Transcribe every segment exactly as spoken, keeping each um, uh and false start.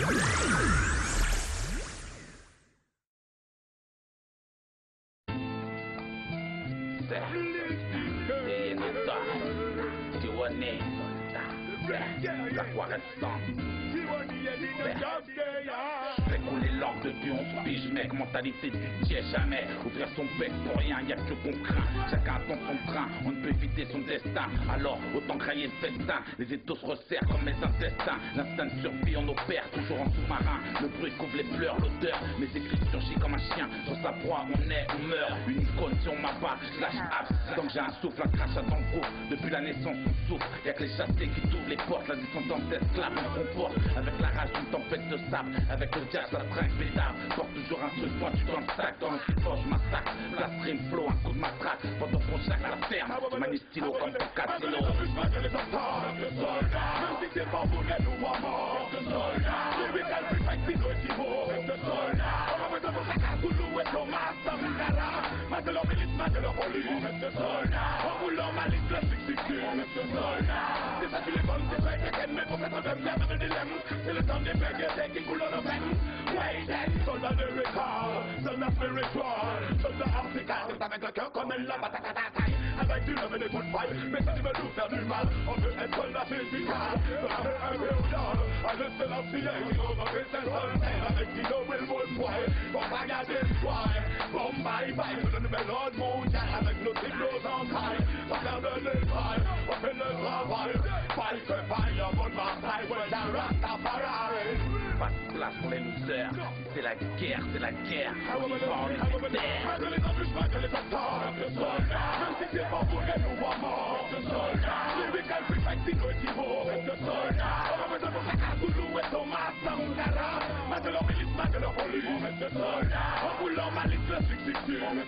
Fait couler l'orgue depuis onze piges, mec, mentalité du tiers jamais. Ouvrir son bec pour rien, y'a que qu'on craint. Chacun attend son train, on ne peut éviter son destin. Alors autant crailler le festin. Les étaux se resserrent comme les intestins. L'instinct de survie on opère, toujours en sous-marin. Le bruit couvre les pleurs, l'odeur. Mes écrits surgissent comme un chien. Sur sa proie on est, on meurt. Une icône si on m'abat, je lâche abs. Tant que j'ai un souffle, un crachat dans le groupe. Depuis la naissance on souffre. Y'a que les chassés qui t'ouvrent les portes. La descendance d'esclaves on comporte. Avec la rage d'une tempête de sable. Avec le diable ça trinque pétard. Porte toujours un truc pointu dans le sac. Dans le support je massacre. Place rime flow, un coup de matraque. Pendant qu'on chaque la ferme. Manie stylo comme pour casino. Même si c'est pas pour les nous à mort. Lyrical perfect, Timo. On va mettre pour ça tout le ouest au master Moukara. Mate leur milice, mate leur police. En voulant malice, le succès. C'est ça tu les bonnes, c'est vrai qu'elle mais pour cette même y'a pas de dilemme. C'est le temps des bègues qui coulent dans nos veines. Wait then, soldat de récord, soldat spiritual, soldat africain. C'est avec le cœur comme elle l'a bataille. Avec du love et des good vibes, mais si tu veux nous faire du mal, on veut être soldat physical. Soldat impérial, à le Sélassié, qui nous a fait ses soldats. Avec qui nous will worldwide, on va garder le soir. Bon bye bye, c'est le nouvel ordre mondial. Avec nos cyclos en taille, sans faire de l'étraille, on fait le travail. Faille que faille, en bonne bataille, ouais, la Rastafari. Pas de place pour les losers. C'est la guerre, c'est la guerre. On y va, on est terre. Malgré les embûches, malgré les attaques, même si c'est pas pour les nous à mort. Lyrical perfect, Timo. On va mettre pour ça tout le ouest au master Moukara. Mate leur milice, mate leur police. En voulant malice, le succès.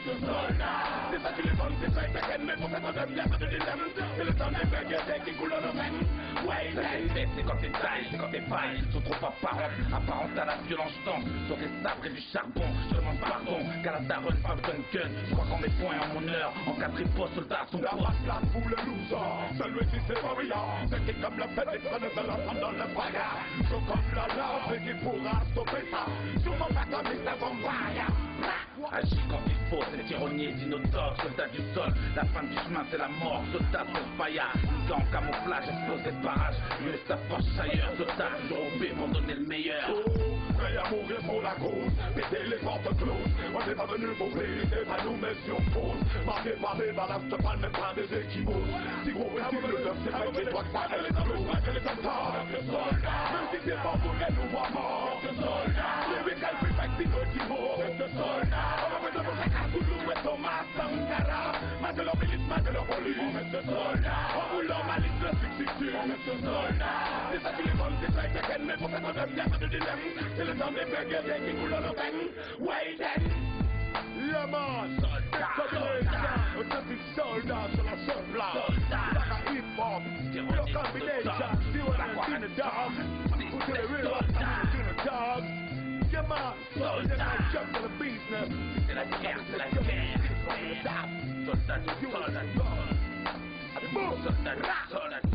C'est ça tu les bonnes, c'est vrai qu'elle mais pour cette même y'a pas de dilemme. C'est le temps des bègues qui coulent dans nos veines. Ouais, c'est quand t'es taille, c'est quand t'es failles sont trop apparentes, apparentes à la violence danse sur des sabres et du charbon. Je demande pardon, car la daronne pas besoin de gun. Je crois qu'en mes points en mon heure, en quatre ripostes, soldats sont la masse là pour le loser. Celui-ci c'est Maria, c'est qui comme la fête exprès de l'entendre dans le bagarre. Je comme la lave et qui pourra stopper ça. Sûrement pas comme mister Vampire. Agis quand il faut, c'est tyrannie, dinosaure, soldat du sol. La fin du chemin c'est la mort, soldat c'est le paillard. Gars en camouflage, explosé de barrage. Mieux sa force ailleurs, soldat toujours au B pour donner le meilleur. Prêt à mourir pour la cause, péter les portes closes. On n'est pas venu pour briller, pas nous mettre sur pause. Marqué par les ballasts, je parle même pas des équipos. Si gros et si le neuf, c'est vrai que toi que ça les explose. Malgré les attaques, même si c'est pas pour les nous à mort. Lyrical perfect, Timo. On va mettre pour ça tout le ouest au master Moukara. Mate leur milice, mate leur police. En voulant malice, le succès. C'est ça tu les bonnes, c'est vrai qu'elle mais pour cette même y'a pas de dilemme. C'est le temps des bègues qui coulent dans nos veines. Wait then. Yeah man, soldat, authentic soldat sur la seule place. Like a hip hop, your combination, still in the dog. Who do the real one, in the dog. Yeah man, soldat, jump to the business. C'est la guerre, c'est la guerre. Soldat du sol, soldat du sol. Soldat du sol.